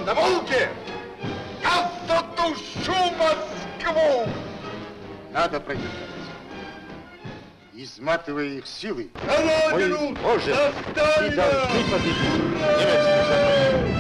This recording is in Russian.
на Волге, я задушу Москву! Надо продержаться. Изматывая их силой, мы можем и должны победить немецких захватчиков.